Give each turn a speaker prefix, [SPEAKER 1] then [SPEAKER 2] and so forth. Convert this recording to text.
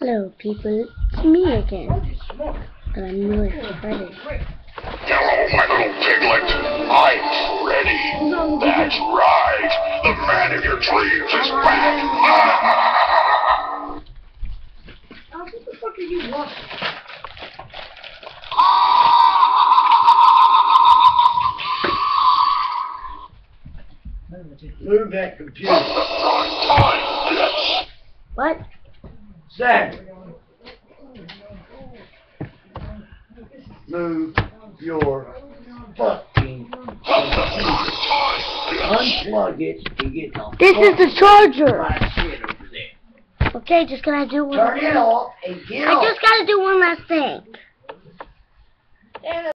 [SPEAKER 1] Hello people, it's me again, and I'm really Freddy.
[SPEAKER 2] Hello, my little piglet. I'm Freddy. That's right. The man of your dreams is back.
[SPEAKER 3] What the fuck are you watching? Move that computer.
[SPEAKER 1] What?
[SPEAKER 3] Zach. Move your fucking computer. Unplug it and get the
[SPEAKER 1] This is the charger!
[SPEAKER 3] right shit over there.
[SPEAKER 1] Okay, just gotta do one.
[SPEAKER 3] Turn it off and get off.
[SPEAKER 1] I just gotta do one last thing.